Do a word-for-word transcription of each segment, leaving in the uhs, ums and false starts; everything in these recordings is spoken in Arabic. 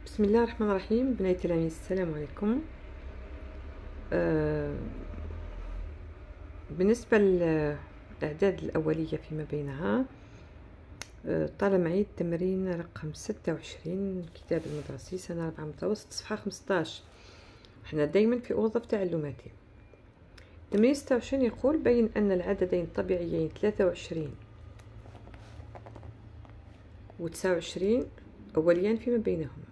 بسم الله الرحمن الرحيم. بنات التلاميذ السلام عليكم. آه بالنسبة للأعداد الأولية فيما بينها، آه طال معي التمرين رقم ستة وعشرين، الكتاب المدرسي سنة رابعة متوسط، صفحة خمسطاش. احنا دايما في أوظف تعلماتي. تمرين ستة وعشرين يقول: بين أن العددين الطبيعيين ثلاثة وعشرين و تسعة وعشرين أوليان فيما بينهما.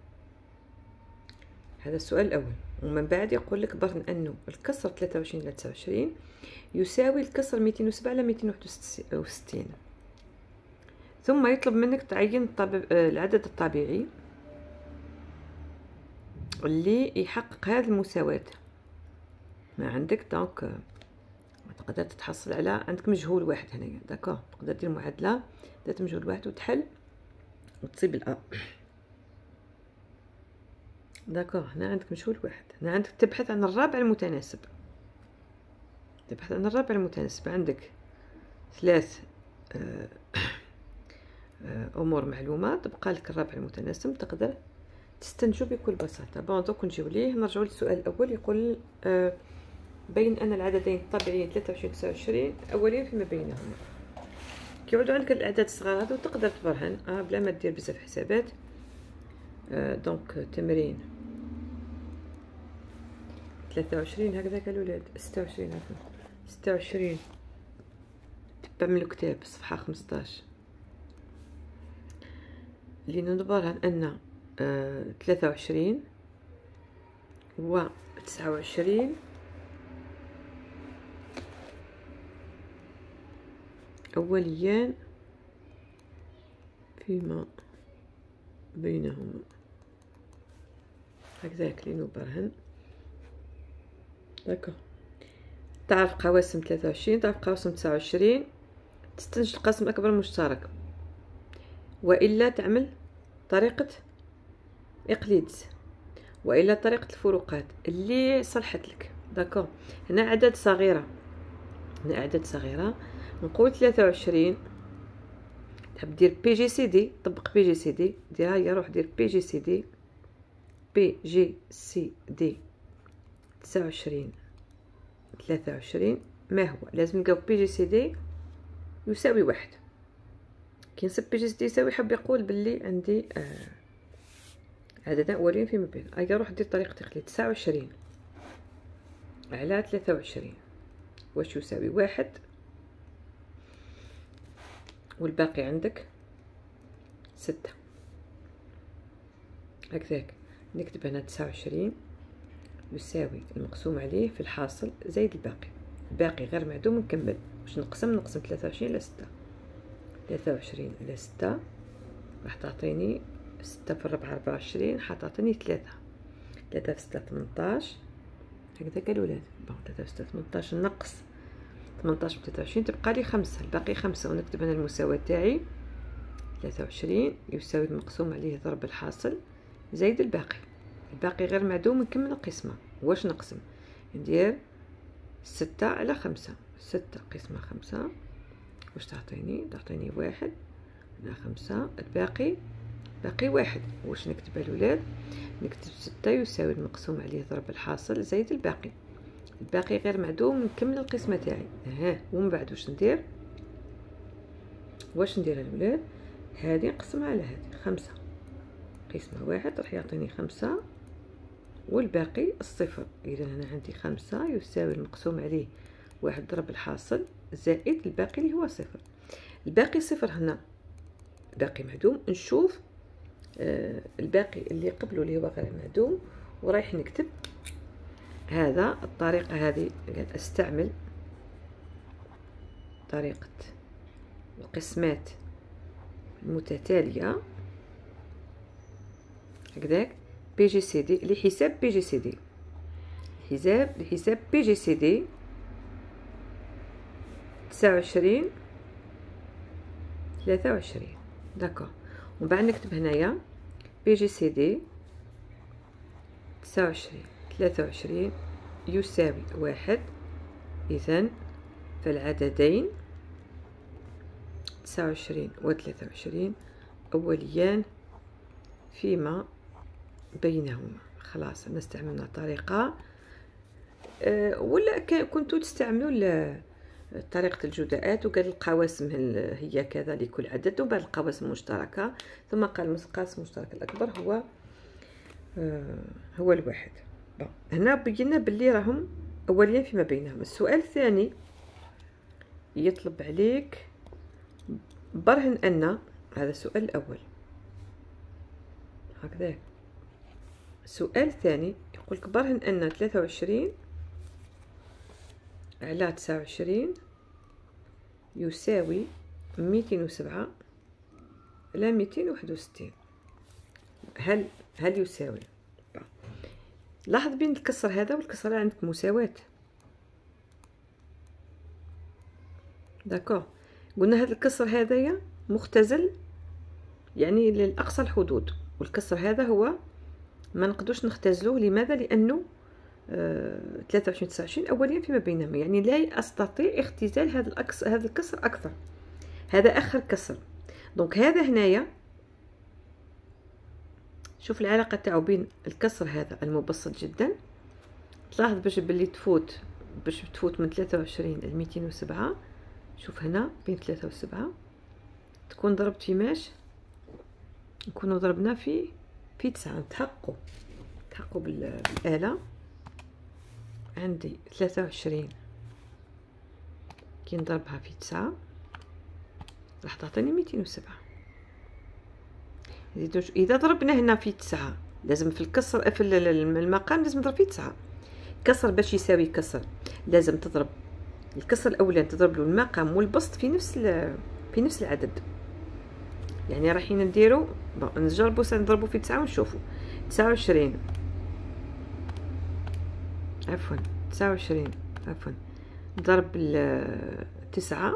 هذا السؤال الأول. ومن بعد يقول لك برهن أنه الكسر ثلاثة وعشرين إلى تسعة وعشرين يساوي الكسر مئتين وسبعة إلى مئتين وواحد وستين. ثم يطلب منك تعين العدد الطبيعي اللي يحقق هذه المساواة. ما عندك دونك تقدر تتحصل على عندك مجهول واحد هنايا، داكوغ. تقدر دير معادلة ذات مجهول واحد وتحل وتصيب الأ. داكوغ، هنا عندك مجهول واحد، هنا عندك تبحث عن الرابع المتناسب. تبحث عن الرابع المتناسب. عندك ثلاث آه امور معلومه، تبقى لك الرابع المتناسب تقدر تستنتجه بكل بساطه. بون دوك نجيو ليه. نرجعوا للسؤال الاول. يقول آه بين ان العددين الطبيعيين ثلاثة وعشرين و تسعة وعشرين اولين فيما بينهما. كيعودوا عندك الاعداد الصغار هذو تقدر تبرهن اه بلا ما دير بزاف حسابات. آه دونك تمرين ثلاثة وعشرين هكذاك الولاد. ستة وعشرين عفوا ستة وعشرين تبع من الكتاب صفحه خمسطاش. اللي نبرهن ان آه ثلاثة وعشرين و تسعة وعشرين أوليان فيما بينهما. هكذاك اللي نبرهن. داكوغ. تعرف قواسم ثلاثة وعشرين، تعرف قواسم تسعة وعشرين، تستنتج القاسم الأكبر المشترك، وإلا تعمل طريقة إقليدز، وإلا طريقة الفروقات اللي صلحت لك. داكوغ. هنا أعداد صغيرة، هنا أعداد صغيرة. نقول ثلاثة وعشرين تحب دير بي جي سي دي، طبق بي جي سي دي، دير هيا روح دير بي جي سي دي. بي جي سي دي تسعة وعشرين ثلاثة وعشرين ما هو؟ لازم نلقاو بي جي سي دي يساوي واحد. كي نصب بي جي سي دي يساوي، حب يقول باللي عندي آه عددين أولين فيما بين. هيا روح دير طريقة تقليد. تسعة وعشرين على ثلاثة وعشرين واش يساوي؟ واحد، والباقي عندك ستة. هكذاك نكتب هنا تسعة وعشرين يساوي المقسوم عليه في الحاصل زائد الباقي. الباقي غير معدوم نكمل. واش نقسم؟ نقسم ثلاثة وعشرين على ستة. ثلاثة وعشرين على ستة راح تعطيني ستة في الربع أربعة وعشرين، حتعطيني ثلاثة. ثلاثة في ستة ثمنطاش. هكذاك الولاد. بون ثلاثة في ستة ثمنطاش نقص ثمنطاش من ثلاثة وعشرين تبقى لي خمسة. الباقي خمسة. ونكتب هنا المساواة تاعي ثلاثة وعشرين يساوي المقسوم عليه ضرب الحاصل زائد الباقي. الباقي غير معدوم نكمل القسمة. واش نقسم؟ ندير ستة على خمسة. ستة قسمة خمسة واش تعطيني؟ تعطيني واحد على خمسة. الباقي باقي واحد. واش نكتب الولاد؟ نكتب ستة يساوي المقسوم عليه ضرب الحاصل زائد الباقي. الباقي غير معدوم نكمل القسمة تاعي. ها ومن بعد واش ندير؟ واش ندير الولاد؟ هذه نقسمها على هذه. خمسة قسمة واحد راح يعطيني خمسة، والباقي الصفر. إذا هنا عندي خمسة يساوي المقسوم عليه واحد ضرب الحاصل زائد الباقي اللي هو صفر. الباقي صفر. هنا باقي معدوم. نشوف آه الباقي اللي قبله اللي هو غير معدوم، ورايح نكتب هذا. الطريقة هذه قاعد استعمل طريقة القسمات المتتالية. هكذاك بي جي سي دي لحساب بي جي سي دي، حساب لحساب بي جي سي دي تسعة وعشرين ثلاثة وعشرين. داكوغ. ومن بعد نكتب هنايا بي جي سي دي تسعة وعشرين ثلاثة وعشرين يساوي واحد. إذن فالعددين تسعة وعشرين و ثلاثة وعشرين أوليان فيما بينهما. خلاص أنا استعملنا طريقة أه ولا كنتوا تستعملوا طريقة الجداءات، وقال القواسم هي كذا لكل عدد، وبعد القواسم المشتركة، ثم قال القاسم المشترك الأكبر هو أه هو الواحد. هنا بينا باللي راهم أوليا فيما بينهم. السؤال الثاني يطلب عليك برهن أن، هذا السؤال الأول هكذا. السؤال الثاني يقولك برهن أن ثلاثة وعشرين على تسعة وعشرين يساوي ميتين وسبعة على ميتين واحد وستين. هل هل يساوي؟ لاحظ بين الكسر هذا والكسر هذا عندك مساواة. داكوغ، قلنا هذا الكسر هذايا مختزل يعني للأقصى الحدود، والكسر هذا هو ما نقدرش نختزلوه. لماذا؟ لأنه ثلاثة وعشرين تسعة وعشرين أوليا فيما بينهما، يعني لا أستطيع اختزال هذا الأكس هذا الكسر أكثر، هذا آخر كسر. دونك هذا هنايا شوف العلاقة تاعو بين الكسر هذا المبسط جدا. تلاحظ باش بلي تفوت باش تفوت من ثلاثة وعشرين ل ميتين وسبعة. شوف هنا بين ثلاثة وسبعة تكون ضربت في ماش، نكونوا ضربنا في في تسعة. نتحققوا نتحققوا بالآلة. عندي ثلاثة وعشرين كي نضربها في تسعة راح تعطيني ميتين وسبعة. إذا ضربنا هنا في تسعة لازم في الكسر في المقام لازم نضرب في تسعة. كسر باش يساوي كسر لازم تضرب الكسر الأولاني تضرب له المقام والبسط في نفس في نفس العدد. يعني رايحين نديرو نجربوا سنضربوا في تسعة ونشوفوا. تسعة وعشرين عفوا تسعة وعشرين عفوا ضرب تسعة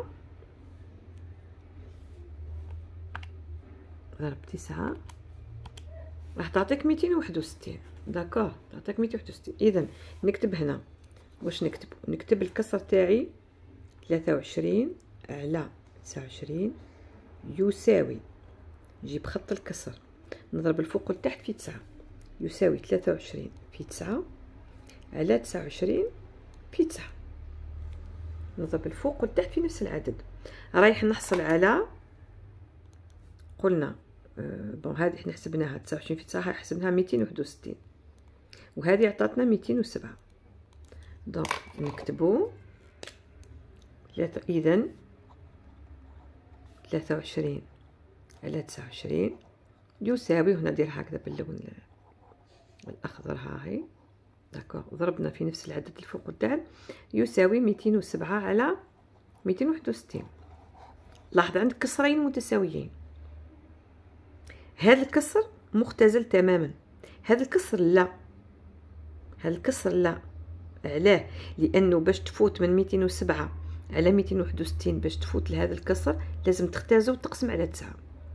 ضرب تسعة راح تعطيك ميتين وواحد وستين. داكوغ، تعطيك ميتين وواحد وستين. اذا نكتب هنا واش نكتب؟ نكتب الكسر تاعي ثلاثة وعشرين على تسعة وعشرين يساوي، نجيب خط الكسر نضرب الفوق والتحت في تسعة، يساوي ثلاثة وعشرين في تسعة على تسعة وعشرين في تسعة. نضرب الفوق والتحت في نفس العدد. رايح نحصل على، قلنا أه بون هذه احنا حسبناها تسعة وعشرين في تسعة حسبناها ميتين وواحد وستين، وهذه عطاتنا ميتين وسبعة. دونك نكتبو اذا ثلاثة وعشرين على تسعة وعشرين يساوي، هنا ندير هكذا باللون الاخضر ها هي داكوغ، ضربنا في نفس العدد الفوق والتحت، يساوي ميتين وسبعة على ميتين وواحد وستين. لاحظ عندك كسرين متساويين، هذا الكسر مختزل تماما، هذا الكسر لا، هذا الكسر لا. علاه؟ لانه باش تفوت من ميتين وسبعة على ميتين وواحد وستين باش تفوت لهذا الكسر لازم تختازه وتقسم على تسعة.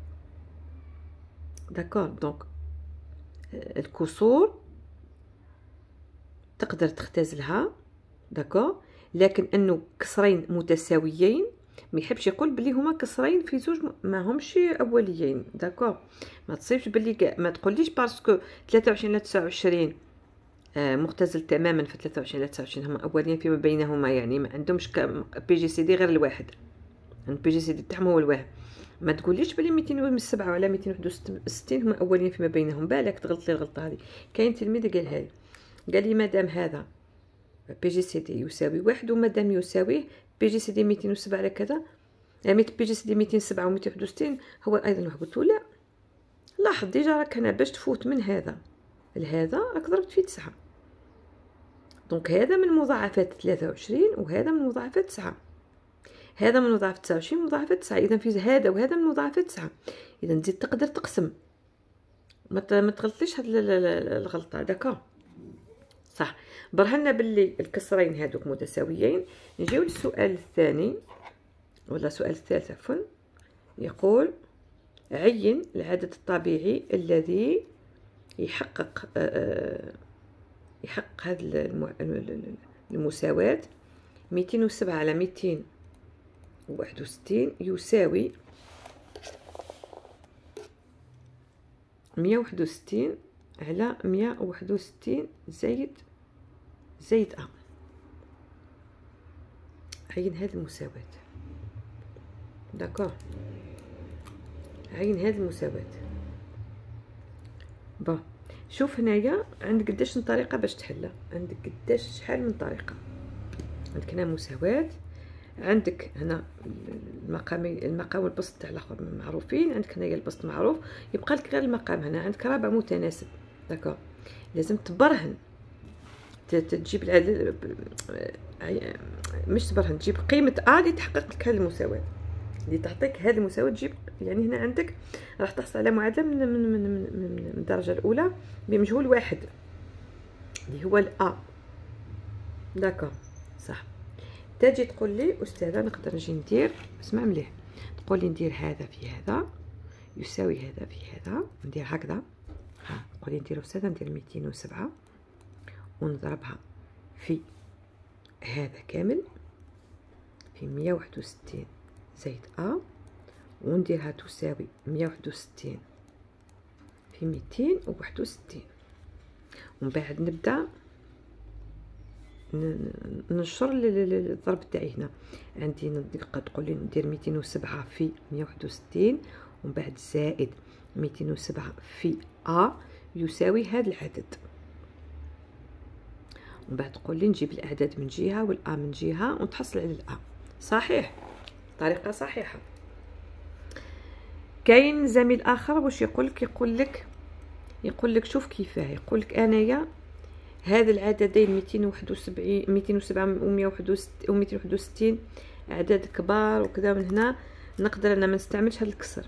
داكور، دونك الكسور تقدر تختزلها داكور، لكن انه كسرين متساويين ما يحبش يقول بلي هما كسرين في زوج ما همش اوليين. داكور، ما تصيبش بلي ما تقوليش باسكو ثلاثة وعشرين على تسعة وعشرين آه مختزل تماما، في ثلاثة وعشرين على تسعة وعشرين هما اوليين فيما بينهما، يعني ما عندهمش بي جي سي دي غير الواحد، البي جي سي دي تاعهم هو الواحد. ما تقوليش بلي ميتين وسبعة ولا ميتين وواحد وستين هما اولين فيما بينهم، بالك تغلط لي الغلطه هذه. كاين تلميذ قالها لي، قال لي مادام هذا بي جي سي دي يساوي واحد ومادام يساويه بي جي سي دي ميتين وسبعة على كذا، يعني بي جي سي دي ميتين وسبعة و ميتين وواحد وستين هو ايضا واحد. قلت له لا، لاحظ ديجا راك هنا باش تفوت من هذا لهذا راك ضربت في تسعة، دونك هذا من مضاعفات ثلاثة وعشرين وهذا من مضاعفات تسعة، هذا من مضاعف تسعة وعشرين مضاعفات تسعة، اذا في هذا وهذا من مضاعفات تسعة، اذا تزيد تقدر تقسم، ما تغلطيش هاد الغلطه. داكور صح، برهنا باللي الكسرين هذوك متساويين. نجيو للسؤال الثاني ولا السؤال الثالث عفوا، يقول عين العدد الطبيعي الذي يحقق يحقق هذه المساواة ميتين وسبعة على ميتين وواحد وستين يساوي مية وواحد وستين على مية وواحد وستين زايد زايد أ. عين هاد المساواة. داكوغ، عين هاد المساواة. بون شوف هنايا عندك قداش من طريقه باش تحلها، عندك قداش شحال من طريقه. عندك هنا مساواة، عندك هنا المقام المقام والبسط تاع الاخر معروفين، عندك هنايا البسط معروف، يبقى لك غير المقام. هنا عندك رابع متناسب. داكوغ، لازم تبرهن، تجيب العدد، مش تبرهن، تجيب قيمه ا اللي تحقق لك هذه المساواة، اللي تعطيك هذه المساواة. تجيب يعني هنا عندك راح تحصل على معادله من من من, من, من الدرجه الاولى بمجهول واحد اللي هو الأ. داكوغ صح. تجي تقول لي استاذه نقدر نجي ندير، اسمع مليح، تقول لي ندير هذا في هذا يساوي هذا في هذا، ندير هكذا. ها تقول لي ندير استاذه ندير ميتين وسبعة ونضربها في هذا كامل في مية وواحد وستين زائد أ، ونديرها تساوي مية وواحد وستين في ميتين وواحد وستين، ومن بعد نبدا ننشر الضرب تاعي. هنا عندي نبقى تقول لي ندير ميتين وسبعة في مية وواحد وستين ومن بعد زائد ميتين وسبعة في أ يساوي هذا العدد، ومن بعد تقول لي نجيب الاعداد من جهه والأ من جهه ونتحصل على الأ. صحيح، طريقه صحيحه. كاين زميل اخر واش يقول لك، يقول لك يقول لك شوف كيفاه، يقول لك انايا هذا العددين ميتين وواحد وسبعين ميتين وسبعة ومية وواحد وستين وميتين وواحد وستين اعداد كبار وكذا، من هنا نقدر انا ما نستعملش هذا الكسر.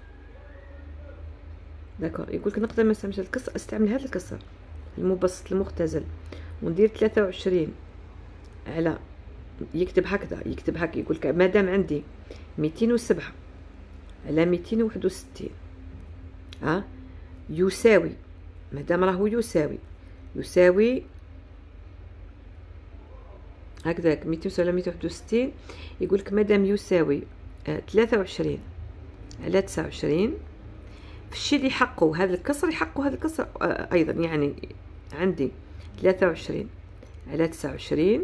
داكور، يقول لك نقدر ما نستعملش هذا الكسر، استعمل هذا الكسر المبسط المختزل وندير ثلاثة وعشرين على، يكتب هكذا، يكتب هكا، يقول لك مادام عندي ميتين وسبعة على ميتين وواحد وستين ها يساوي، مادام راهو يساوي يساوي هكذاك ميتين وسبعة على ميتين وواحد وستين، يقول لك مادام يساوي ثلاثة وعشرين على تسعة وعشرين، في الشيء اللي يحقوا هذا الكسر يحقوا هذا الكسر ايضا. يعني عندي ثلاثة وعشرين على تسعة وعشرين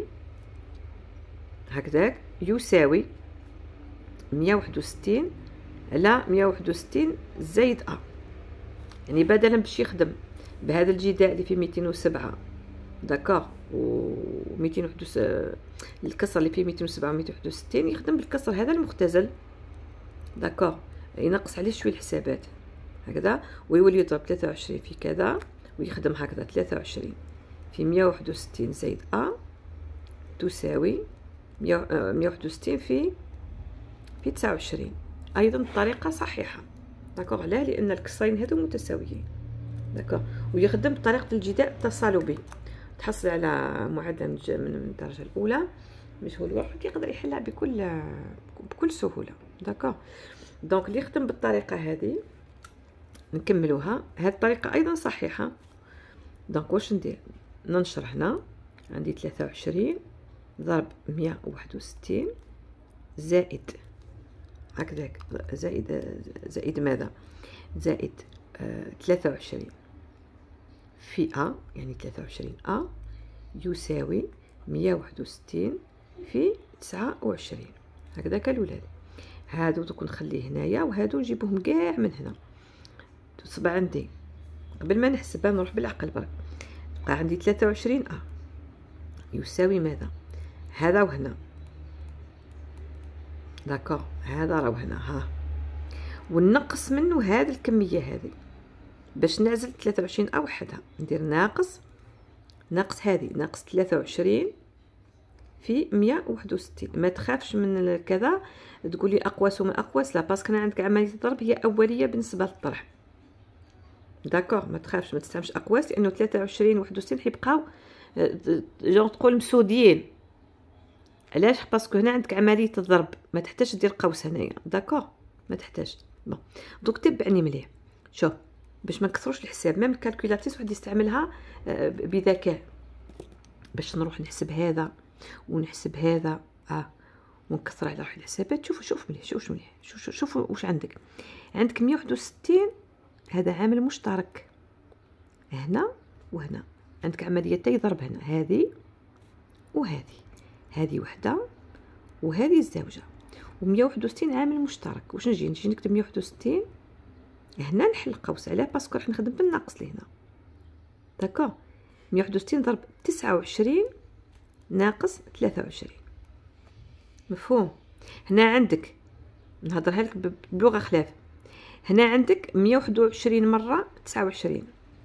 هكذاك يساوي مية وواحد وستين على مية وواحد وستين زائد أ. يعني بدلا باش يخدم بهذا الجداء اللي فيه ميتين وسبعة، داكوغ، و ميتين وواحد وستين الكسر اللي فيه ميتين وسبعة و ميتين وواحد وستين، يخدم بالكسر هذا المختزل. داكوغ، ينقص عليه شويه الحسابات هكذا، ويولي يضرب ثلاثة وعشرين في كذا ويخدم هكذا ثلاثة وعشرين في مية وواحد وستين زائد أ تساوي مية وواحد وستين في في تسعة وعشرين. ايضا طريقه صحيحه. داكوغ، علاه؟ لان الكسرين هادو متساويين. داكوغ، ويخدم بطريقه الجداء التصالبي، تحصل على معادله من الدرجه الاولى مجهول واحد، يقدر يحلها بكل بكل سهوله. داكوغ، دونك اللي يخدم بالطريقه هذه نكملوها. هذه الطريقه ايضا صحيحه. دونك واش ندير؟ ننشر هنا عندي ثلاثة وعشرين ضرب مية وواحد وستين زائد هكذاك زائد زائد ماذا؟ زائد آه ثلاثة وعشرين في أ، يعني ثلاثة وعشرين أ يساوي مية وواحد وستين في تسعة وعشرين. هكذاك الولاد، هادو دوك نخليه هنايا وهادو نجيبهم كاع من هنا. تصبح عندي قبل ما نحسبها نروح بالعقل برك، بقى عندي ثلاثة وعشرين أ يساوي ماذا؟ هذا وهنا. داكوغ، هذا راهو هنا ها، ونقص منه هذه الكميه هذه باش نعزل ثلاثة وعشرين أ وحدها. ندير ناقص ناقص هذه ناقص ثلاثة وعشرين في مية وواحد وستين. ما تخافش من كذا تقولي اقواس وما اقواس، لا، باسكو انا عندك عمليه الضرب هي اوليه بالنسبه للطرح. داكوغ، ما تخافش، ما تستعملش اقواس، لانه ثلاثة وعشرين واحد وستين حيبقاو جون تقول مسوديين. علاش؟ باسكو هنا عندك عمليه الضرب، ما تحتاج دير قوس هنايا. داكوغ، ما تحتاج. بون دوك تبعني مليح، شوف باش ما نكثروش الحساب، ميم الكالكولاتيس واحد يستعملها بذكاء باش نروح نحسب هذا ونحسب هذا اه ونكثر على روحي الحسابات. شوفوا شوف مليح، شوف مليح، شوف شوفوا واش عندك. عندك مية وواحد وستين، هذا عامل مشترك، هنا وهنا، عندك عمليتي ضرب هنا، هذه وهذه، هذه وحده وهذه الزوجه، ومية وواحد وستين عامل مشترك. واش نجي نجي نكتب مية وواحد وستين هنا، نحل قوس علاه باسكو راح نخدم بالناقص لهنا. داكوغ، مية وواحد وستين ضرب تسعة وعشرين ناقص ثلاثة وعشرين، مفهوم؟ هنا عندك نهضرها لك بلغه خلاف، هنا عندك مية وواحد وعشرين مره تسعة وعشرين،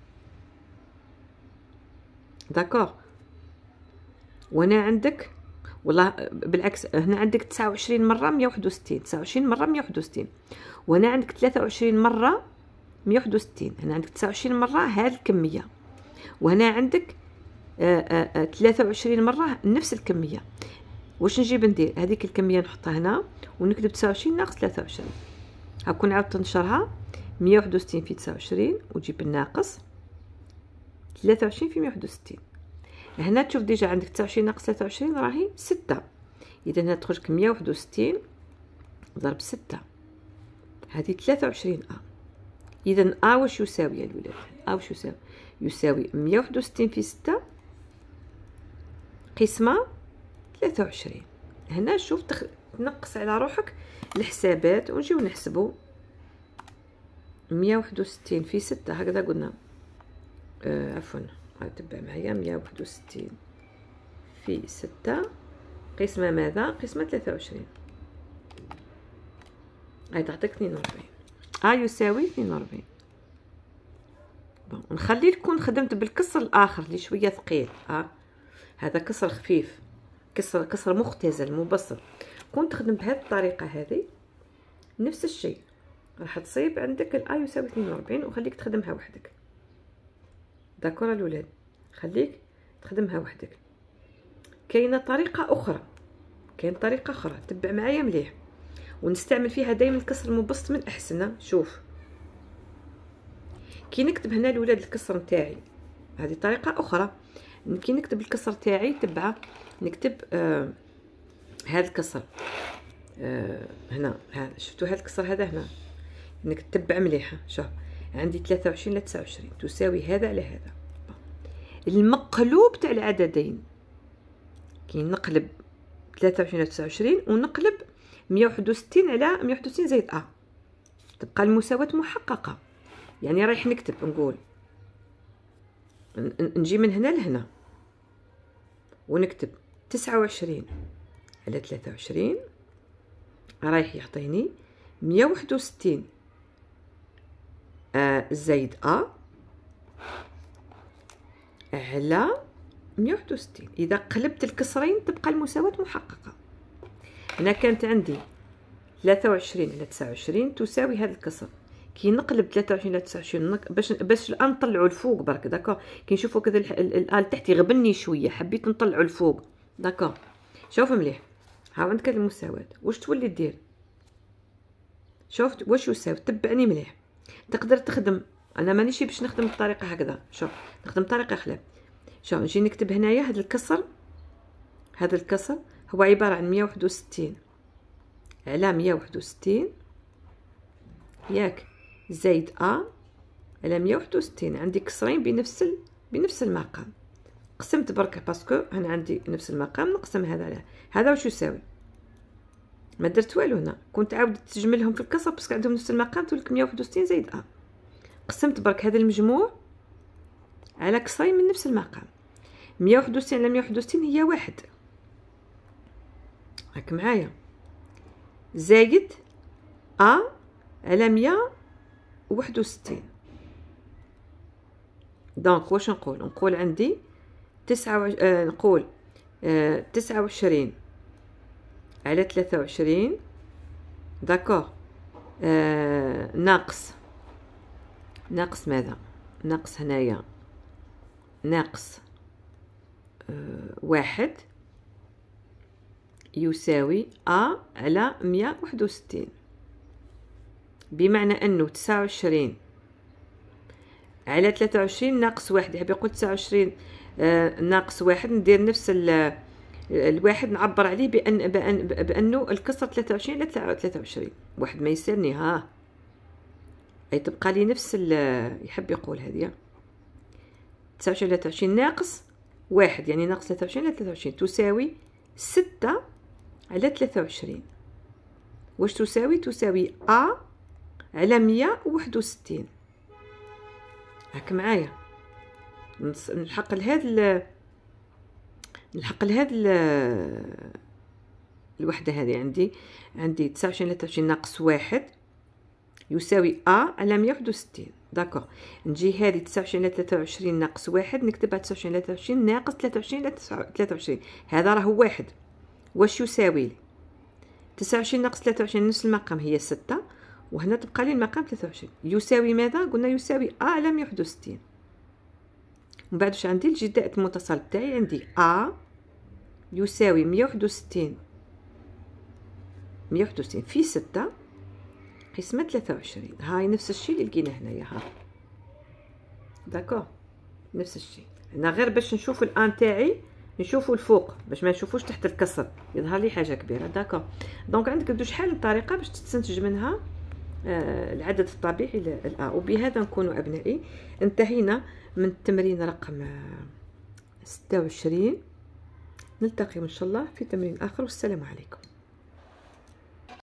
داكوغ، وهنا عندك والله بالعكس، هنا عندك تسعة وعشرين مره مية وواحد وستين، تسعة وعشرين مره مية وواحد وستين، وهنا عندك ثلاثة وعشرين مره مية وواحد وستين، هنا عندك تسعة وعشرين مره هذه الكميه، وهنا عندك آآ آآ ثلاثة وعشرين مره نفس الكميه. واش نجيب ندير؟ هذيك الكميه نحطها هنا ونكتب تسعة وعشرين ناقص ثلاثة وعشرين، هاكون عاود تنشرها مية وواحد وستين في تسعة وعشرين وتجيب الناقص ثلاثة وعشرين في مية وواحد وستين. هنا تشوف ديجا عندك تسعة وعشرين ناقص ثلاثة وعشرين راهي ستة، اذا هنا تخرج لك مية وواحد وستين ضرب ستة، هذه ثلاثة وعشرين ا. اذا ا واش يساوي يا الولاد؟ ا واش يساوي؟ يساوي مية وواحد وستين في ستة قسمة ثلاثة وعشرين. هنا شوف تخ... تنقص على روحك الحسابات ونجيو نحسبوا مية وواحد وستين في ستة، هكذا قلنا آه عفوا تبع معايا، مية وواحد وستين في ستة قسمة ماذا؟ قسمة ثلاثة وعشرين، هاي تعطيك اثنين وأربعين. ا يساوي اثنين وأربعين. بون نخلي لكم خدمت بالكسر الاخر اللي شويه ثقيل، ها هذا كسر خفيف، كسر كسر مختزل مبسط. كنت تخدم بهذه الطريقه هذه نفس الشيء، راح تصيب عندك الا يساوي اثنين وأربعين وخليك تخدمها وحدك. داكور الولاد، خليك تخدمها وحدك. كاينه طريقه اخرى، كاين طريقه اخرى تبع معايا مليح ونستعمل فيها دائما الكسر المبسط من احسن. شوف كي نكتب هنا الولاد الكسر نتاعي، هذه طريقه اخرى. كي نكتب الكسر تاعي تبع نكتب آه هذا الكسر آه هنا، هذا شفتوا هذا الكسر هذا هنا، نتبع مليحه. شوف عندي ثلاثة وعشرين ل تسعة وعشرين تساوي هذا على هذا، المقلوب تاع العددين. كي نقلب ثلاثة وعشرين على تسعة وعشرين ونقلب مية وواحد وستين على مية وواحد وستين زائد ا، تبقى المساواة محققة. يعني رايح نكتب نقول نجي من هنا لهنا ونكتب تسعة وعشرين على ثلاثة وعشرين رايح يعطيني مية وواحد وستين آه زائد ا على مية وواحد وستين. اذا قلبت الكسرين تبقى المساواة محققة. هنا كانت عندي ثلاثة وعشرين على تسعة وعشرين تساوي هذا الكسر. كي نقلب ثلاثة وعشرين على تسعة وعشرين باش باش الان نطلعوا الفوق برك، داكور. كي نشوفوا كذا الال تحت يغبني شويه، حبيت نطلعوا الفوق، داكور. شوف مليح، ها عندك المساواة واش تولي دير. شوف واش يساوي، تبعني مليح. تقدر تخدم، انا مانيش باش نخدم بطريقه هكذا، شوف نخدم بطريقه خلاف. شوف نجي نكتب هنايا هذا الكسر، هذا الكسر هو عباره عن مية وواحد وستين على مية وواحد وستين ياك زائد ا على مية وواحد وستين. عندي كسرين بنفس ال... بنفس المقام، قسمت برك باسكو انا عندي نفس المقام، نقسم هذا على هذا. واش يساوي؟ ما درت والو هنا، كنت عاود تجملهم في الكسر باسكو عندهم نفس المقام، تولك مية وواحد وستين زائد ا. قسمت برك هذا المجموع على كسرين من نفس المقام. مية وواحد وستين على مية وواحد وستين هي واحد، راك معايا، زايد ا على مية وواحد وستين. دونك واش نقول؟ نقول عندي تسعة وعش... آه نقول آه تسعة وعشرين على ثلاثة وعشرين، داكوغ، آه ناقص ناقص ماذا؟ ناقص هنايا ناقص آه واحد يساوي ا على مية وواحد وستين. بمعنى انه تسعة وعشرين على ثلاثة وعشرين ناقص واحد، يحب يقول تسعة وعشرين آه ناقص واحد، ندير نفس الواحد نعبر عليه بأن بأن بأنه الكسر ثلاثة وعشرين على ثلاثة وعشرين، واحد ما يسالني ها، أي تبقى لي نفس يحب يقول هذه تسعة وعشرين على ثلاثة وعشرين ناقص واحد، يعني ناقص ثلاثة وعشرين على ثلاثة وعشرين تساوي ستة على ثلاثة وعشرين. واش تساوي؟ تساوي أ على مية وواحد وستين. هاك معايا نلحق لهاد نلحق لهاد الوحده هذه. عندي عندي تسعة وعشرين على ثلاثة وعشرين ناقص واحد يساوي أ على مية وواحد وستين. داكوغ، نجي هذه تسعة وعشرين على ثلاثة وعشرين ناقص واحد نكتبها تسعة وعشرين على ثلاثة وعشرين ناقص ثلاثة وعشرين على ثلاثة وعشرين، هذا راه واحد. واش يساوي لي؟ تسعة وعشرين ناقص ثلاثة وعشرين نفس المقام هي ستة، وهنا تبقى لي المقام ثلاثة وعشرين. يساوي ماذا؟ قلنا يساوي أ على مية وواحد وستين. من بعد واش عندي؟ الجي دائرة المتصل تاعي عندي أ يساوي مية وواحد وستين مية وواحد وستين في ستة قسمة ثلاثة وعشرين. هاي نفس الشيء اللي لقينا هنايا. ها داكوغ، نفس الشيء. هنا غير باش نشوف الان تاعي نشوفوا الفوق باش ما نشوفوش تحت الكسر، يظهر لي حاجه كبيره. داكوغ، دونك عندك بدو شحال الطريقه باش تستنتج منها آه العدد الطبيعي للأ. وبهذا نكون ابنائي انتهينا من التمرين رقم ستة وعشرين. نلتقي ان شاء الله في تمرين اخر، والسلام عليكم.